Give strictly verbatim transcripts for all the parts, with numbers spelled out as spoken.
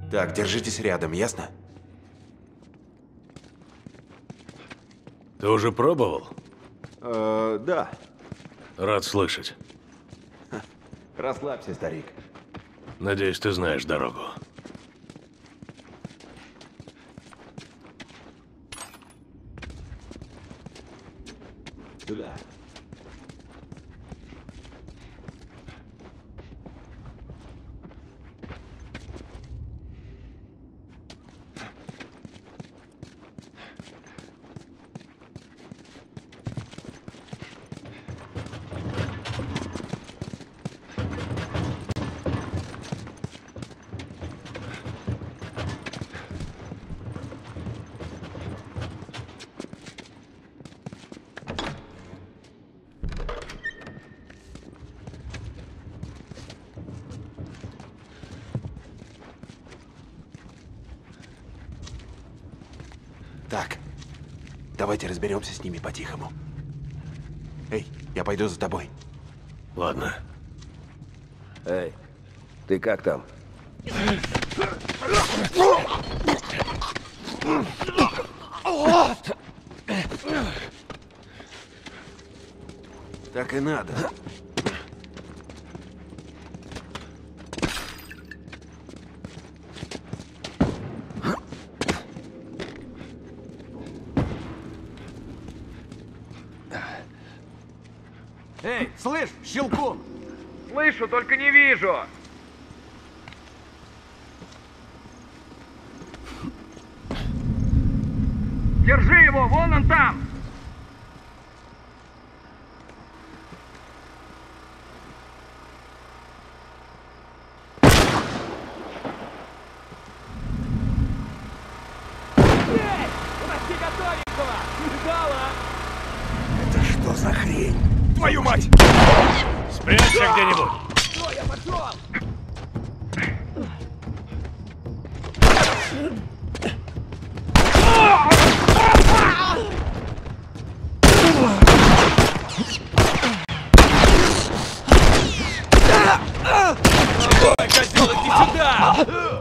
Так, держитесь рядом, ясно? Ты уже пробовал? Э, да. Рад слышать. Расслабься, старик. Надеюсь, ты знаешь дорогу. Туда. Так, давайте разберемся с ними по-тихому. Эй, я пойду за тобой. Ладно. Эй, ты как там? Так и надо. Эй, слышь, Щелкун! Слышу, только не вижу. Держи его, вон он там. Это что за хрень? Твою мать! Спрячься где-нибудь! Что, я пошел! Ой, козел, иди сюда!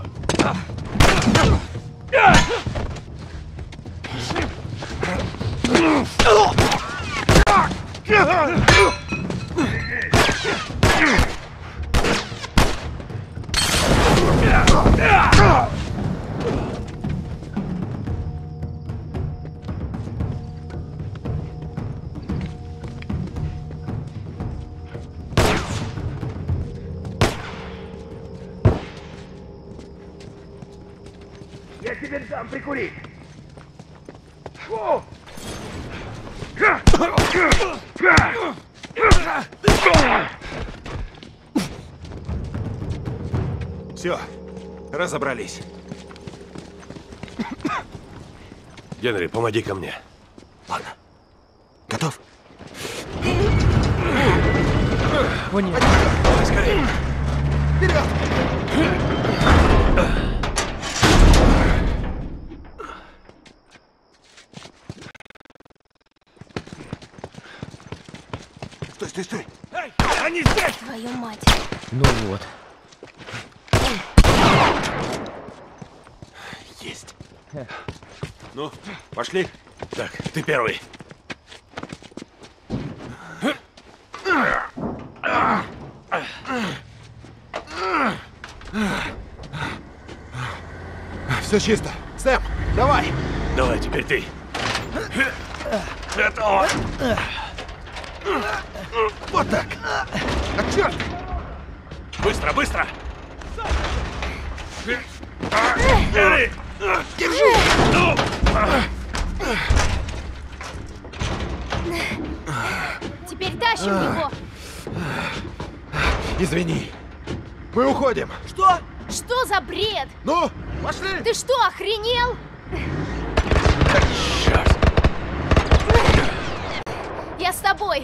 Я тебе дам прикурить. Фу! Все, разобрались. Генри, помоги ко мне. Ладно. Готов? О, нет. Давай скорее. Вперед! Стой, стой, стой! Эй, они здесь! Твою мать. Ну вот. Есть. Ну, пошли. Так, ты первый. Все чисто. Сэм, давай! Давай, теперь ты. Готово. Вот так! А черт! Быстро, быстро! Генри! Держи! Теперь тащим его. Извини. Мы уходим. Что? Что за бред? Ну, пошли! Ты что, охренел? Черт! Я с тобой.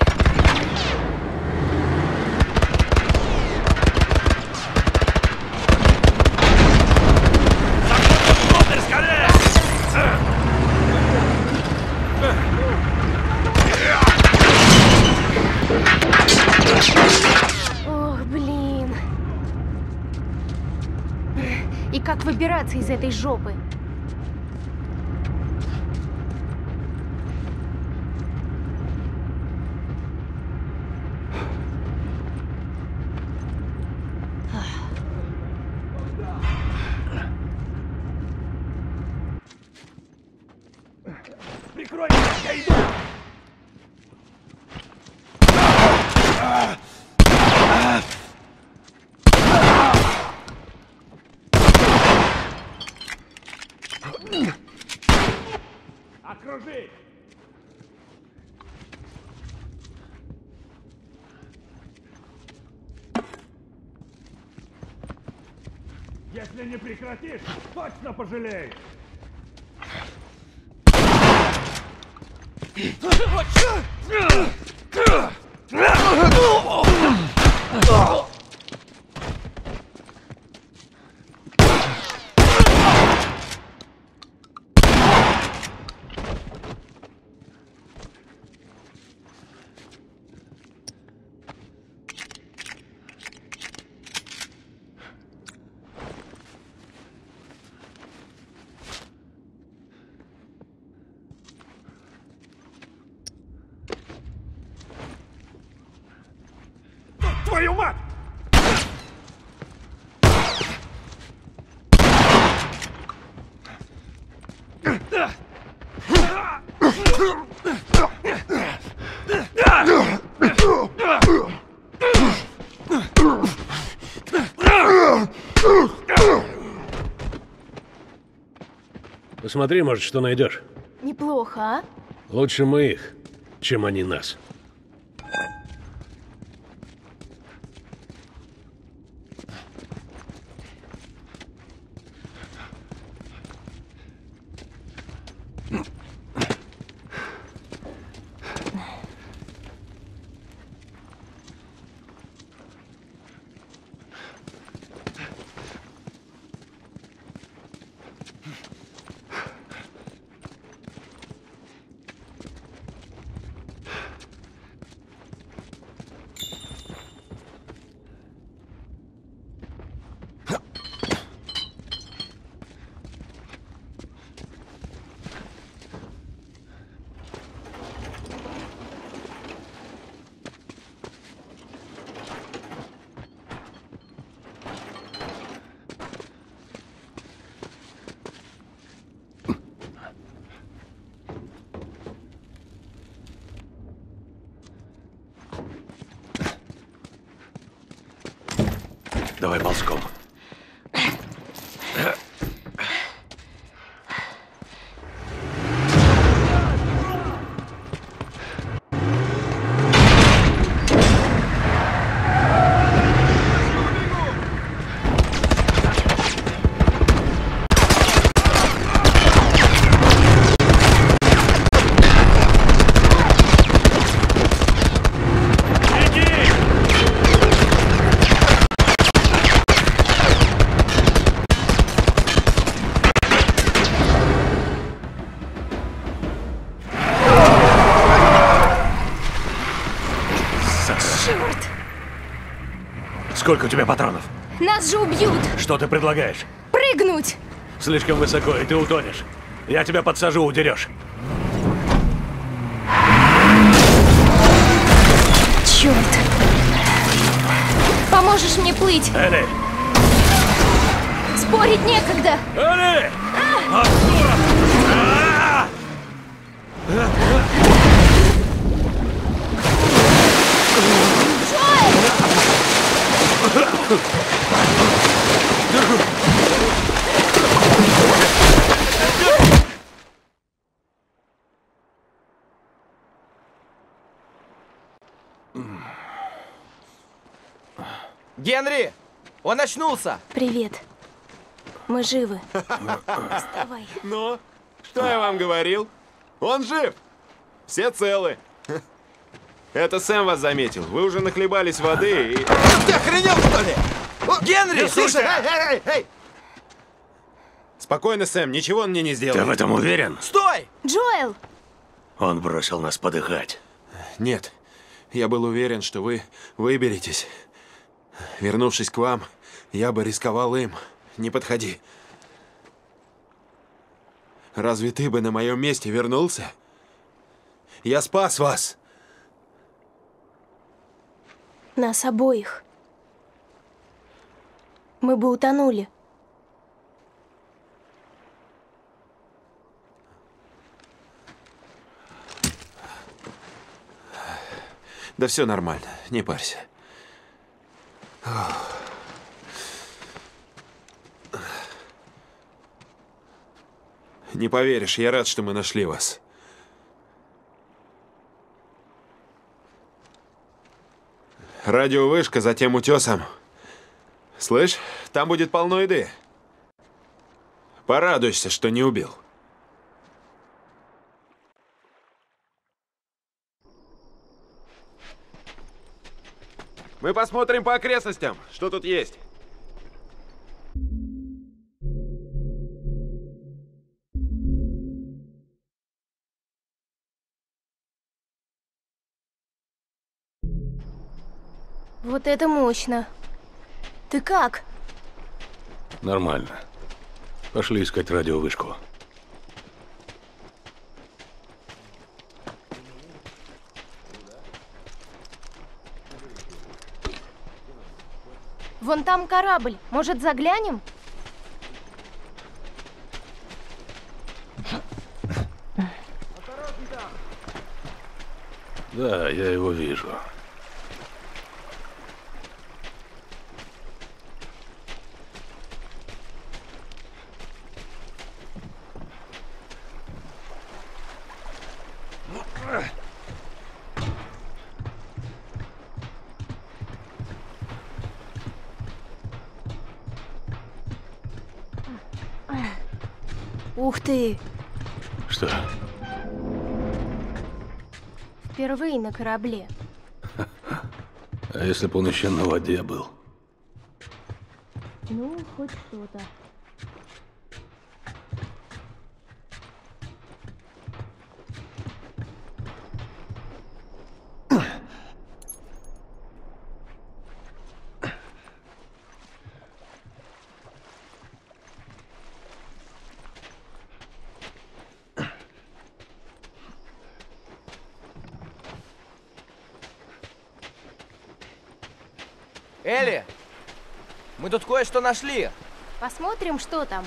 Ох, блин. И как выбираться из этой жопы. Прикрой меня, я иду! Окружи! Если не прекратишь, точно пожалеешь! Твою мать! Посмотри, может, что найдешь. Неплохо, а? Лучше мы их, чем они нас. Давай ползком. Сколько у тебя патронов? Нас же убьют! Что ты предлагаешь? Прыгнуть! Слишком высоко, и ты утонешь. Я тебя подсажу, удерешь. Черт! Поможешь мне плыть? Элли! Спорить некогда! Элли! Артура! А! Генри! Он очнулся! Привет. Мы живы. Вставай. Ну, что я вам говорил? Он жив! Все целы. Это Сэм вас заметил. Вы уже нахлебались воды и... Ты охренел, что ли? Генри, слушай! Эй, эй, эй, эй! Спокойно, Сэм, ничего он мне не сделал. Ты в этом уверен? Стой! Джоэл! Он бросил нас подыхать. Нет, я был уверен, что вы выберетесь. Вернувшись к вам, я бы рисковал им. Не подходи. Разве ты бы на моем месте вернулся? Я спас вас. Нас обоих. Мы бы утонули. Да все нормально, не парься. Не поверишь, я рад, что мы нашли вас. Радиовышка за тем утесом. Слышь, там будет полно еды. Порадуйся, что не убил. Мы посмотрим по окрестностям, что тут есть. Вот это мощно. Ты как? Нормально. Пошли искать радиовышку. Вон там корабль. Может, заглянем? Да, я его вижу. Ух ты! Что? Впервые на корабле. А если бы он еще на воде был? Ну, хоть что-то. Элли, мы тут кое-что нашли. Посмотрим, что там.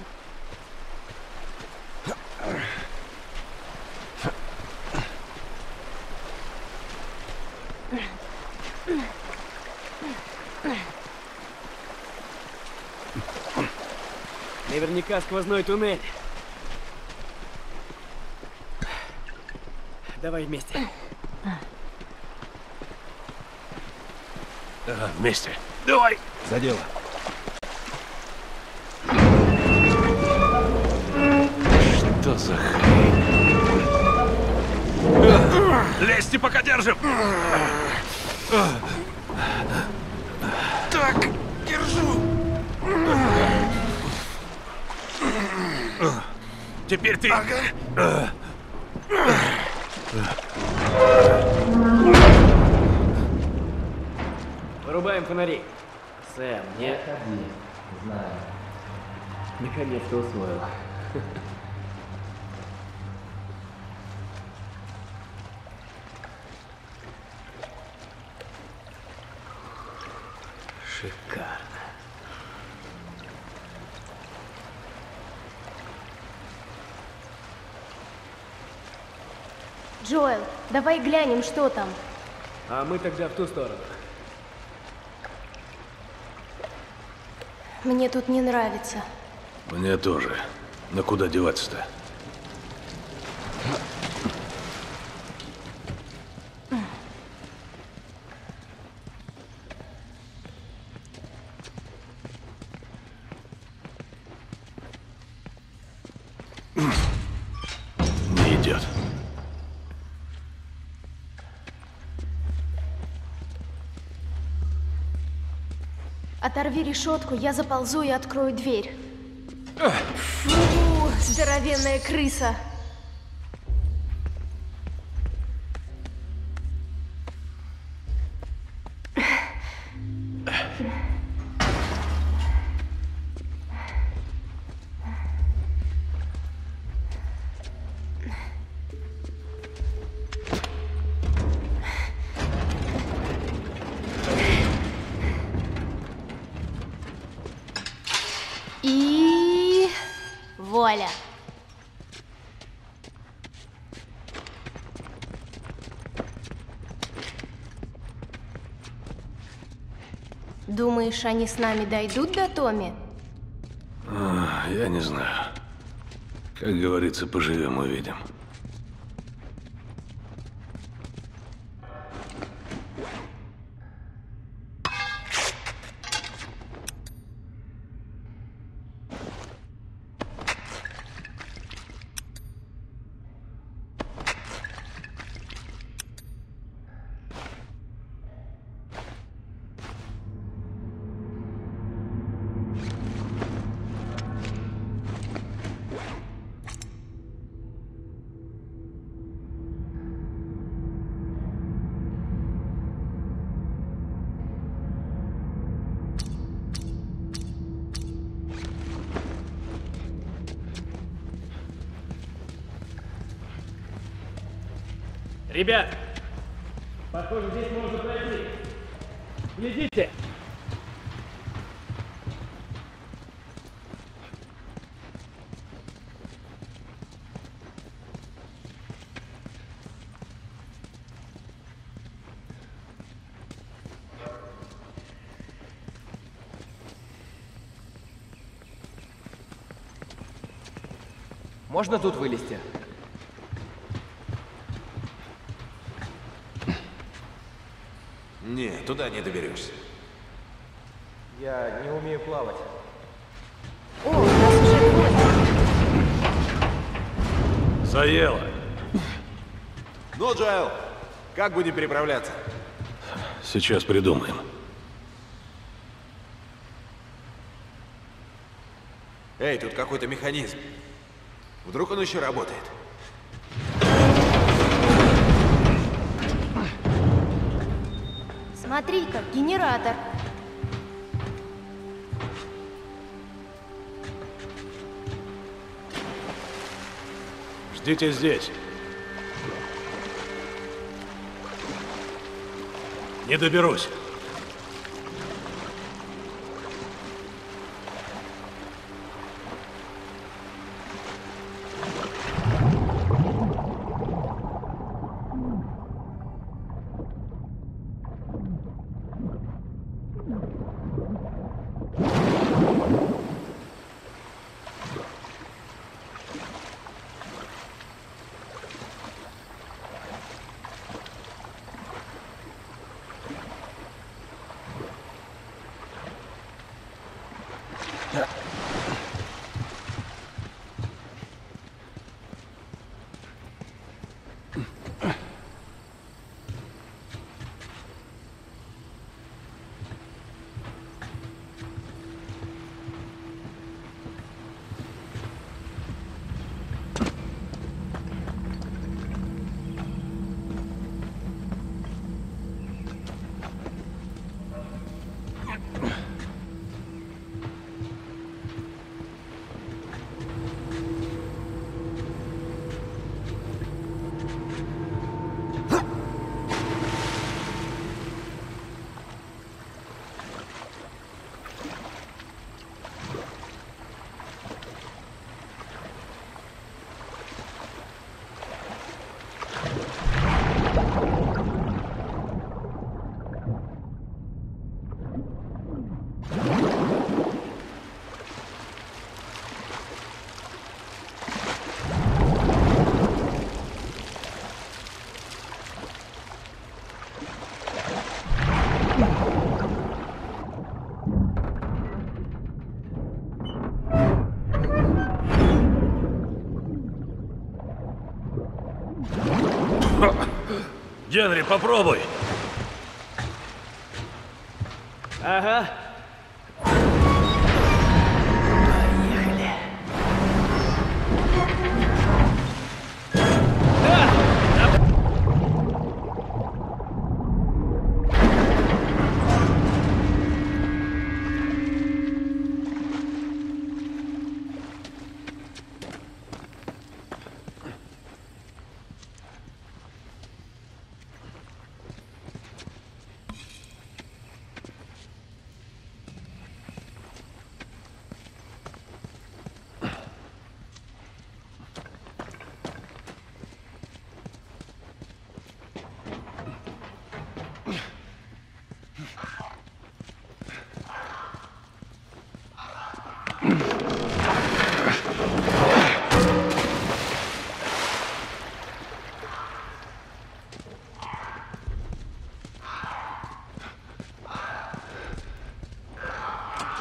Наверняка сквозной туннель. Давай вместе. Ага, вместе. Давай! За дело. Что за хрень? Лезьте, пока держим! Так, держу. Теперь ты... Ага. Вырубаем фонари. Сэм, не ходи. Знаю. Наконец-то усвоил. Шикарно. Джоэл, давай глянем, что там. А мы тогда в ту сторону. Мне тут не нравится. Мне тоже. Но куда деваться-то? Не идет. Оторви решетку, я заползу и открою дверь. Фу, здоровенная крыса. И... вуаля. Думаешь, они с нами дойдут до Томми? А, я не знаю. Как говорится, поживем, увидим. Ребят, похоже, здесь можно пройти. Глядите! Можно тут вылезти? Не, туда не доберешься. Я не умею плавать. О, у нас уже гости. Заело. Ну, Джаэл, как будем переправляться? Сейчас придумаем. Эй, тут какой-то механизм. Вдруг он еще работает? Смотри-ка, генератор. Ждите здесь. Не доберусь. Генри, попробуй. Ага.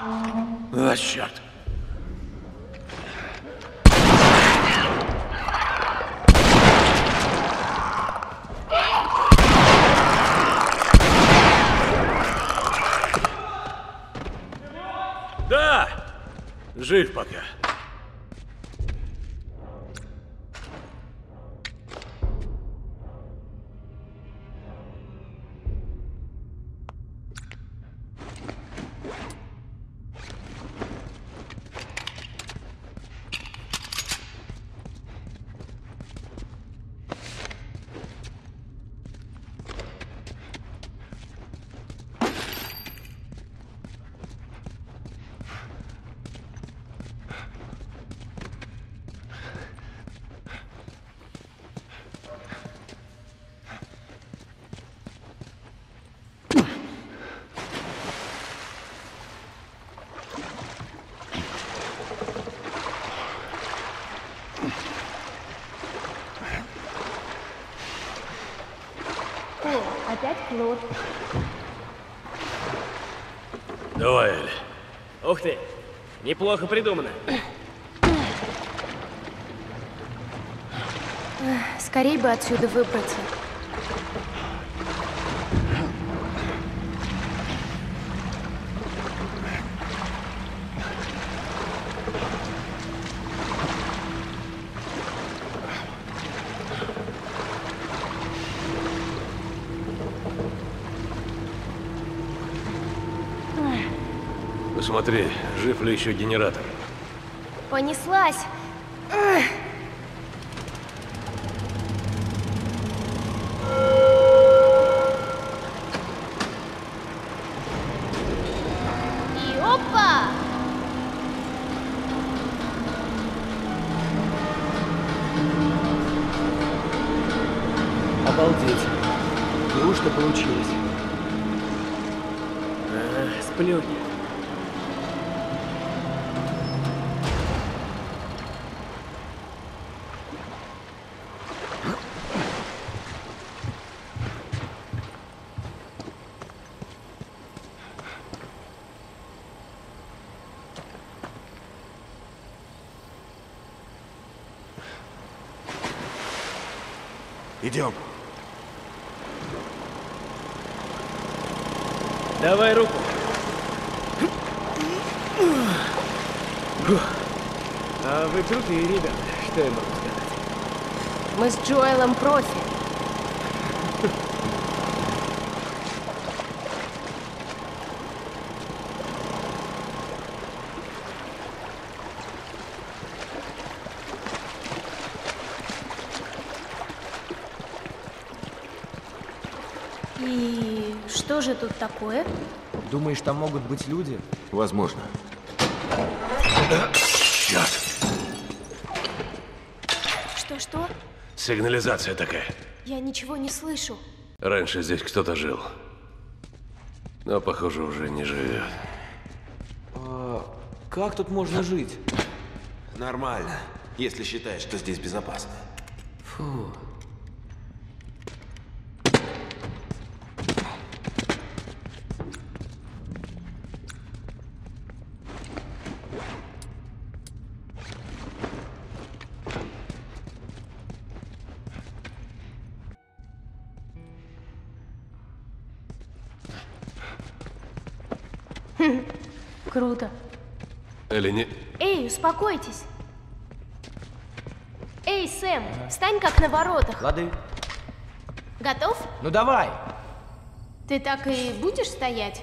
А, черт. Да! Жив пока. О, опять Клод. Давай, Элли. Ух ты, неплохо придумано. Скорей бы отсюда выбраться. Посмотри, жив ли еще генератор. Понеслась. И опа! Обалдеть. Неужто получилось? А, сплюнь. Идем. Давай руку. А вы крутые ребята, что я могу сказать? Мы с Джоэлом профи. И что же тут такое? Думаешь, там могут быть люди? Возможно. Черт. Что-что? Сигнализация такая. Я ничего не слышу. Раньше здесь кто-то жил. Но, похоже, уже не живет. А, как тут можно жить? Нормально, если считаешь, что здесь безопасно. Фу. Круто. Элли, не... Эй, успокойтесь. Эй, Сэм, встань как на воротах. Лады. Готов? Ну давай. Ты так и будешь стоять?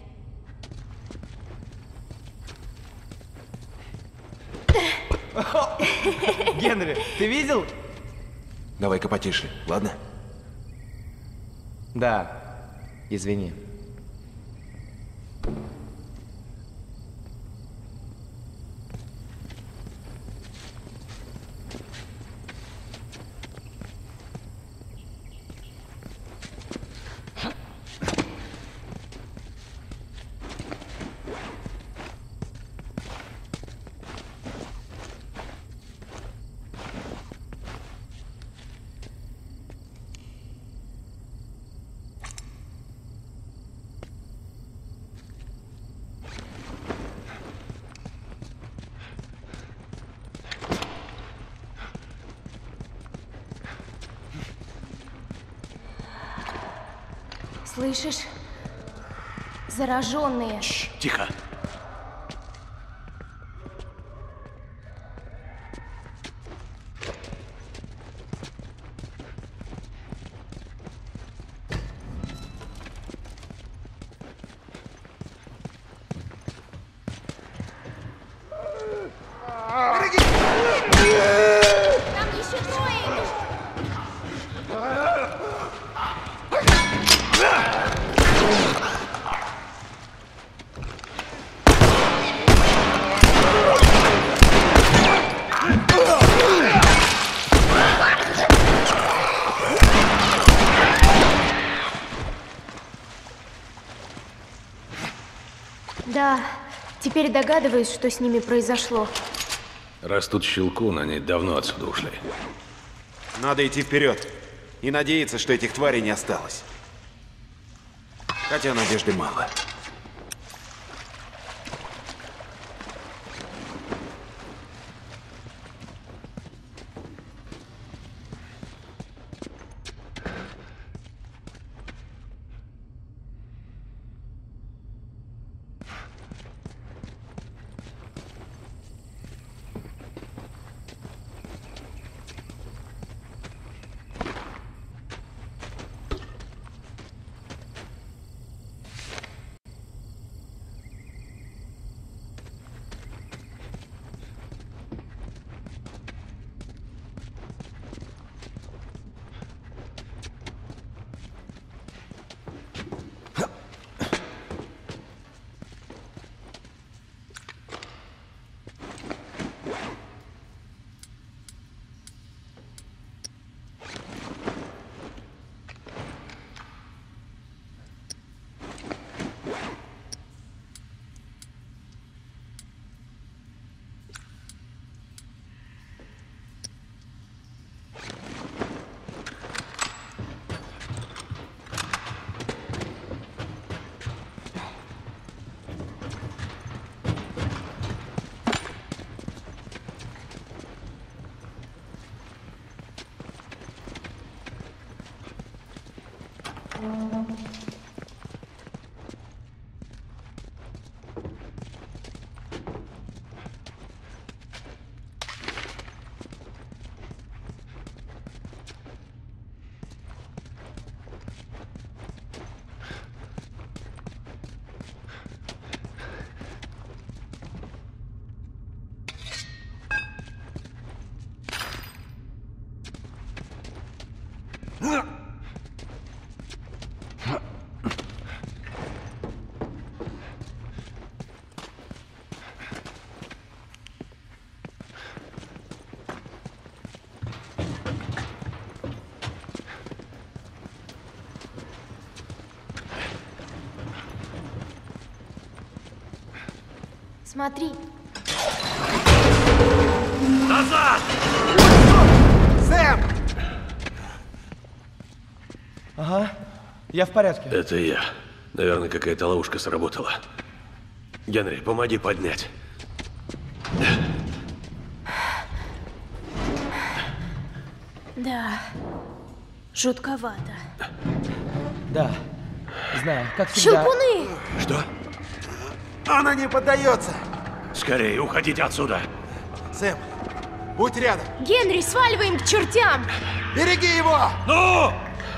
Генри, ты видел? Давай-ка потише, ладно? Да. Извини. Слышишь? Зараженные. Чш, тихо. Там еще трое! Да, теперь догадываюсь, что с ними произошло. Раз тут Щелкун, они давно отсюда ушли. Надо идти вперед и надеяться, что этих тварей не осталось. Хотя надежды мало. Смотри. Назад! Сэм! Ага, я в порядке. Это я. Наверное, какая-то ловушка сработала. Генри, помоги поднять. Да, жутковато. Да, знаю, как всегда. Щелкуны! Что? Она не поддается! Скорее, уходите отсюда. Сэм, будь рядом! Генри, сваливаем к чертям! Береги его! Ну!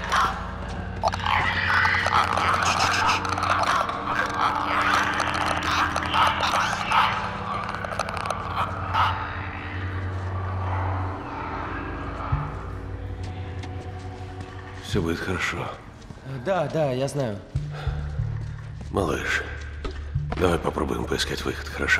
Все будет хорошо. Да, да, я знаю. Малыш, давай попробуем поискать выход, хорошо?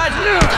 бежать!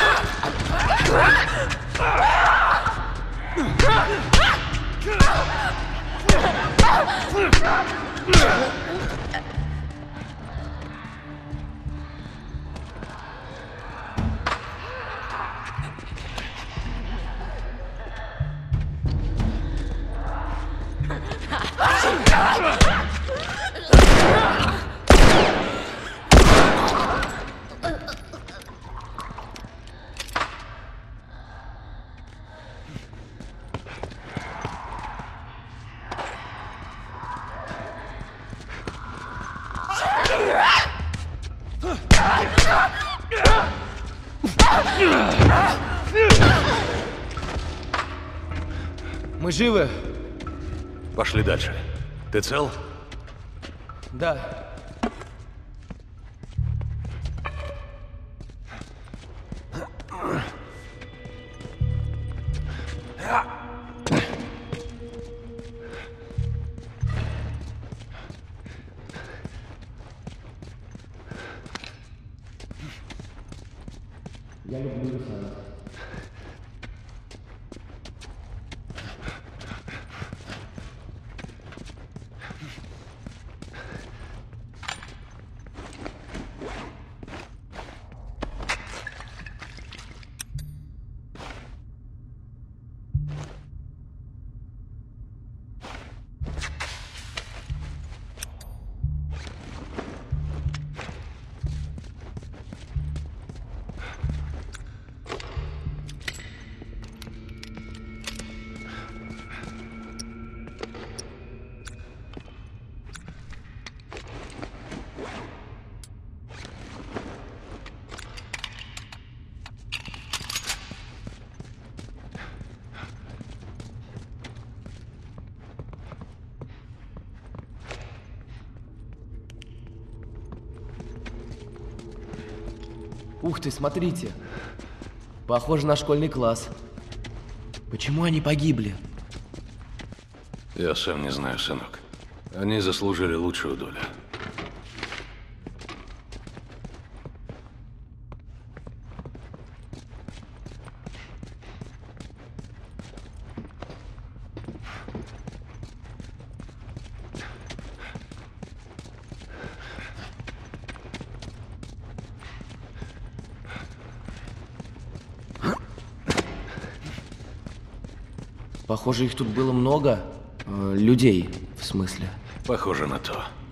Мы живы? Пошли дальше. Ты цел? Да. Я люблю Руслана. Ух ты, смотрите. Похоже на школьный класс. Почему они погибли? Я сам не знаю, сынок. Они заслужили лучшую долю. Похоже, их тут было много. Э, людей, в смысле. Похоже на то.